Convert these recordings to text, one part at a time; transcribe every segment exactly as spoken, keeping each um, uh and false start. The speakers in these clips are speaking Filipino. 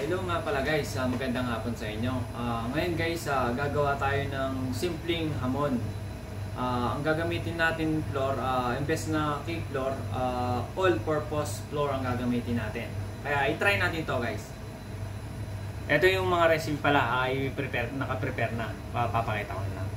hello nga pala guys, uh, magandang hapon sa inyo. Uh, ngayon guys, uh, gagawa tayo ng simpleng hamon. Uh, ang gagamitin natin floor, uh, imbes na cake floor, uh, all-purpose floor ang gagamitin natin. Kaya i-try natin to guys. Ito yung mga recipe pala, ay uh, prepare, naka-prepare na. Papakita ko na.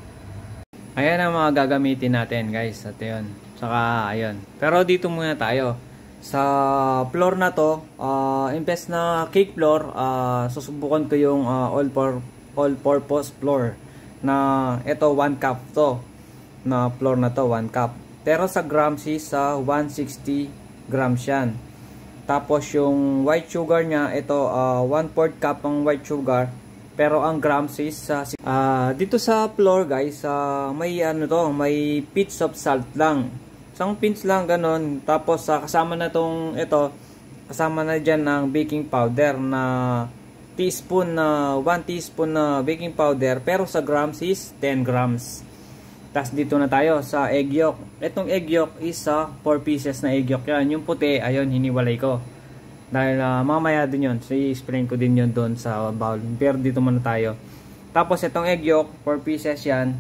Ayan ang mga gagamitin natin guys. Ito yun. Saka ayun. Pero dito muna tayo. Sa floor na to, uh, imbes na cake floor, uh, susubukan ko yung uh, all for all purpose floor na ito one cup to. Na floor na to one cup. Pero sa grams is sa uh, one sixty grams yan. Tapos yung white sugar niya, ito uh, one fourth cup ang white sugar. Pero ang grams is uh, uh, dito sa floor guys, uh, may ano to, may pinch of salt lang. Isang pinch lang ganon. Tapos uh, kasama na tong ito, kasama na dyan ang baking powder na teaspoon na one teaspoon na baking powder, pero sa grams is ten grams. Tapos dito na tayo sa egg yolk. Itong egg yolk is sa uh, four pieces na egg yolk yan. Yung puti, ayun, hiniwalay ko. Dahil uh, mamaya din yun. So i-explain ko din yun doon sa bowl. Pero dito muna tayo. Tapos itong egg yolk, four pieces yan.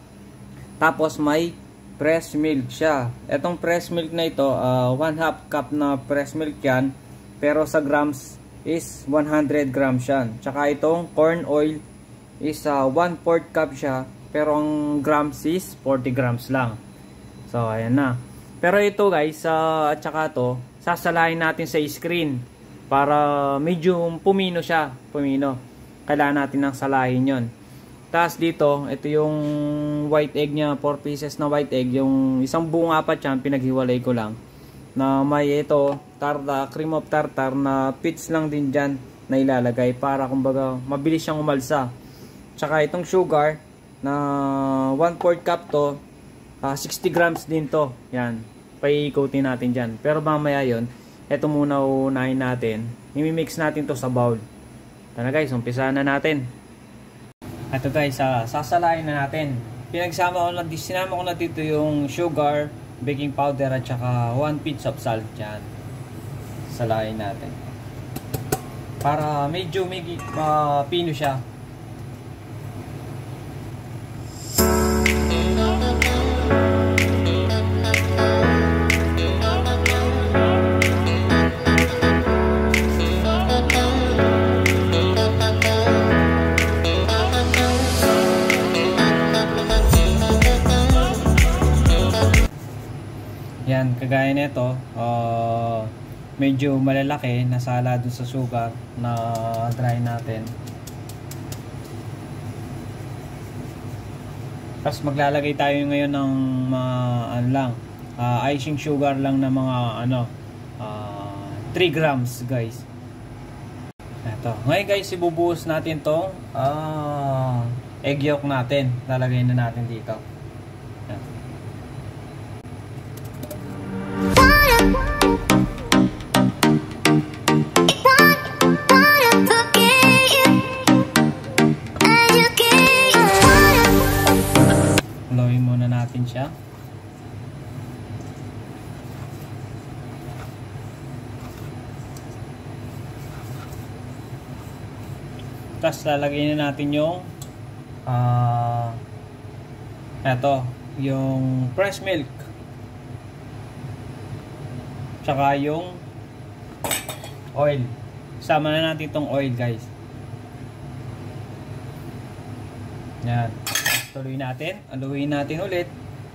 Tapos may fresh milk siya. Itong fresh milk na ito, uh, one half cup na fresh milk yan. Pero sa grams is one hundred grams yan. Tsaka itong corn oil is uh, one fourth cup siya. Pero ang grams is forty grams lang. So ayan na. Pero ito guys, uh, at saka to, sasalahin natin sa screen. Para medyo pumino siya. Pumino. Kailangan natin ng salahin yon. Tapos dito, ito yung white egg niya, four pieces na white egg. Yung isang buong apat yan, pinaghiwalay ko lang. Na may ito, tartar, cream of tartar na pits lang din dyan na ilalagay para kumbaga mabilis siyang umalsa. Tsaka itong sugar na one fourth cup to, uh, sixty grams din to. Yan, paikutin natin dyan. Pero mamaya yon, ito muna unahin natin. I-mix natin to sa bowl. Tara guys, umpisa na natin. Ito guys, uh, sasalain na natin. Pinagsama ko na, sinama ko na dito yung sugar, baking powder at saka one pinch of salt dyan. Salain natin. Para medyo may uh, pino siya. Yan, kagaya nito, uh, medyo malalaki, nasala dun sa sugar na dry natin. Tapos maglalagay tayo ngayon ng mga ano lang, uh, icing sugar lang na mga ano, uh, three grams guys. Ito. Ngayon guys, ibubuhos natin tong uh, egg yolk natin. Lalagay na natin dito. Yan. Haluin muna natin siya. Tapos lalagyan na natin yung uh, eto, yung fresh milk. Tsaka yung oil. Sama na natin itong oil guys. Yan. Tuloy natin. Aluhin natin ulit.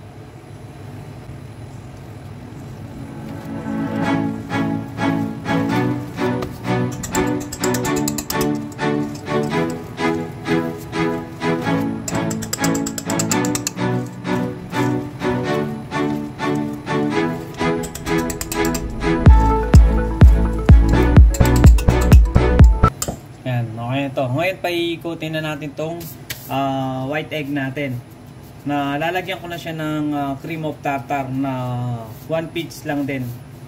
Ito. Ngayon paikutin na natin tong uh, white egg natin. Na lalagyan ko na siya ng uh, cream of tartar na one pinch lang din.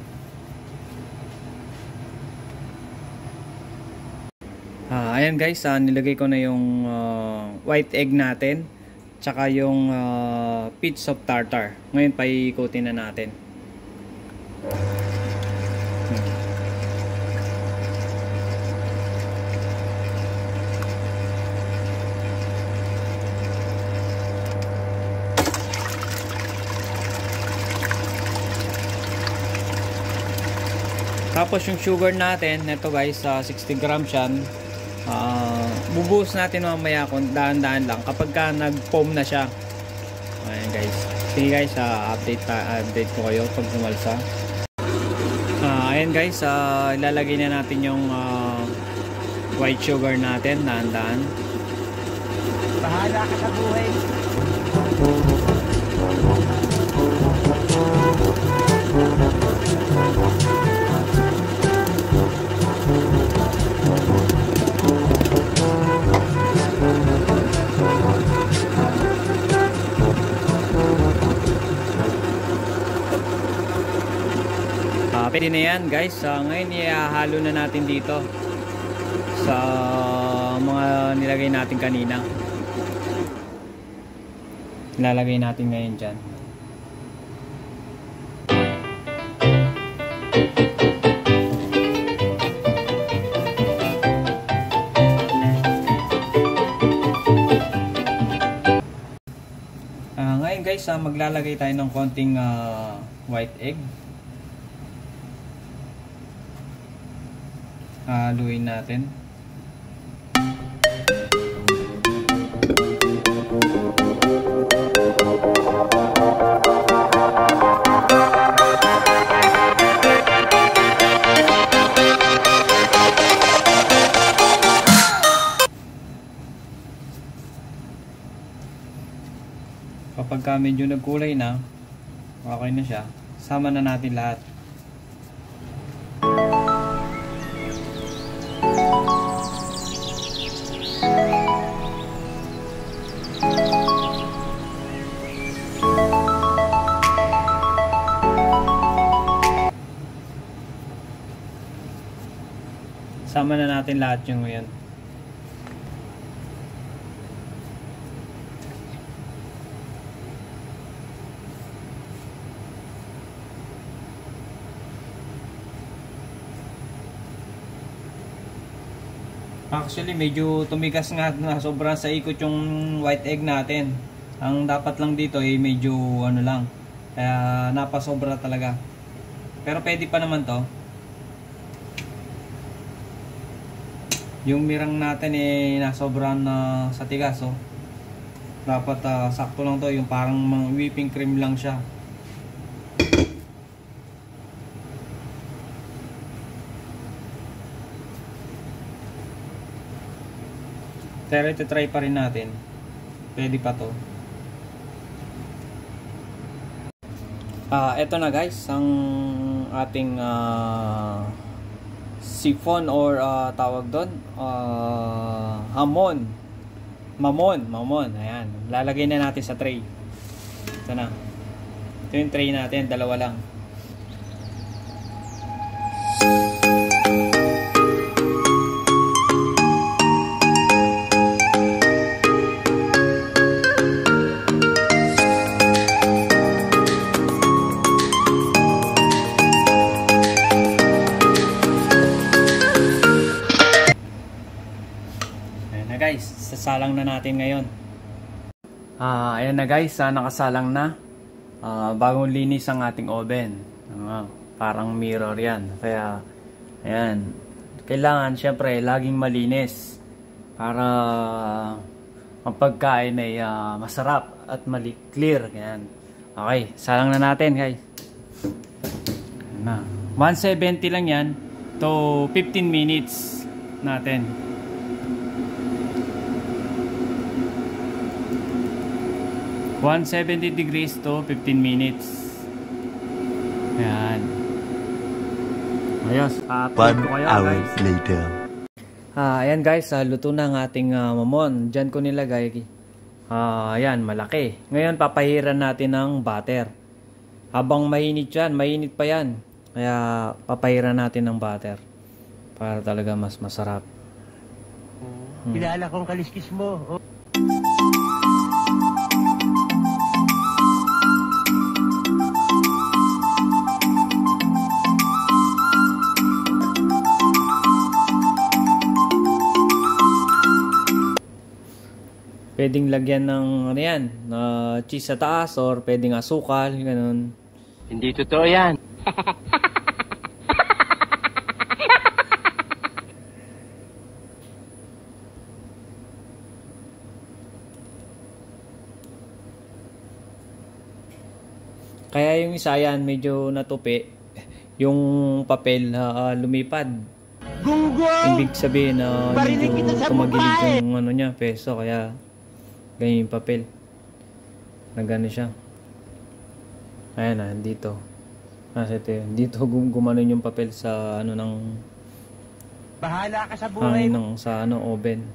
Uh, ayan guys, uh, nilagay ko na yung uh, white egg natin. Tsaka yung uh, pinch of tartar. Ngayon paikutin na natin. Tapos yung sugar natin, neto guys, uh, sixty grams yan. Uh, bubuhos natin mamaya kung daan-daan lang kapag ka nag-foam na siya. Ayan guys. Sige guys, uh, update, uh, update ko kayo pag sumalsa. Uh, ayan guys, uh, ilalagay na natin yung uh, white sugar natin, daan-daan. Bahala ka sa buhay. Uh, pwede na yan guys. Uh, ngayon ihahalo na natin dito sa mga nilagay natin kanina. Ilalagay natin ngayon dyan. Uh, ngayon guys, uh, maglalagay tayo ng konting uh, white egg. Haluin natin. Kapag ka medyo nagkulay na, okay na siya, sama na natin lahat. Sama na natin lahat yung yan. Actually medyo tumigas nga na sobrang sa ikot yung white egg natin. Ang dapat lang dito ay eh, medyo ano lang. Kaya napasobra talaga. Pero pwede pa naman to. Yung mirang natin eh nasobrahan na sa tigas oh. Dapat uh, sakto lang to, yung parang whipping cream lang siya. Pero ito try pa rin natin. Pwede pa to. Ah, uh, eto na guys ang ating uh, sifon or uh, tawag doon uh, hamon mamon mamon ayan, lalagay na natin sa tray. Ito na, ito yung tray natin, dalawa lang. Guys, sasalang na natin ngayon. Ah, ayan na guys, ah, nakasalang na. Ah, bagong linis ang ating oven. Ah, parang mirror 'yan. Kaya ayan, kailangan syempre laging malinis para ang pagkain ay uh, masarap at mali clear. Ayan. Okay, salang na natin, guys. Na. one seventy lang 'yan to fifteen minutes natin. one seventy degrees to fifteen minutes. Ayan. Ayos. Uh, One hour later. Ah, ayan guys, uh, luto na ang ating uh, mamon. Diyan ko nilagay. Ah, ayan, malaki. Ngayon papahiran natin ng butter. Habang mainit yan, mainit pa yan. Kaya papahiran natin ng butter para talaga mas masarap. Hmm. Kilala kong kaliskis mo. Oh. Pwedeng lagyan ng ano yan, uh, cheese sa taas or pwedeng asukal, ganun. Hindi totoo yan. Kaya yung isa yan, medyo natupi. Yung papel uh, lumipad. Gunggong! Ibig sabihin na uh, Barinig kita medyo sa tumagilid mukha, eh. yung ano niya, peso. Kaya ganyan yung papel. Na gano'n siya. Ayan na, dito. Nasa ito yun. Dito gum gumanon yung papel sa ano ng Bahala ka sa buhay hangin mo. ng sa ano oven.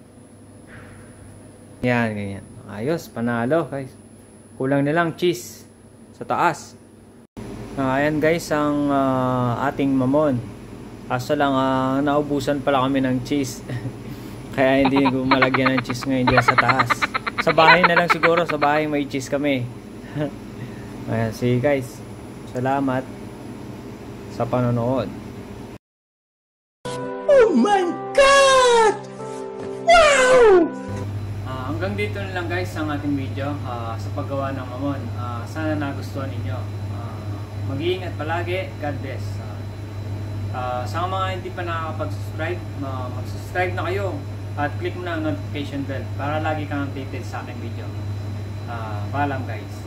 Yan, ganyan. Ayos, panalo guys. Kulang na lang cheese sa taas. Ah, ayan guys ang ah, ating mamon. Kaso lang ah, naubusan pala kami ng cheese. Kaya hindi ko malagyan ng cheese ngayon dyan sa taas. Sa bahay na lang siguro, sa bahay may cheese kami. Ayan, sige guys. Salamat sa panonood. Oh my God! Wow! Ah, hanggang dito na lang guys ang ating video ah, sa paggawa ng mamon. Ah, sana nagustuhan ninyo. Ah, mag-iingat palagi. God bless. Ah, ah, sa mga hindi pa nakakapag-subscribe, ah, mag-subscribe na kayo at click mo na ang notification bell para lagi kang updated sa aking video. Ah, paalam guys.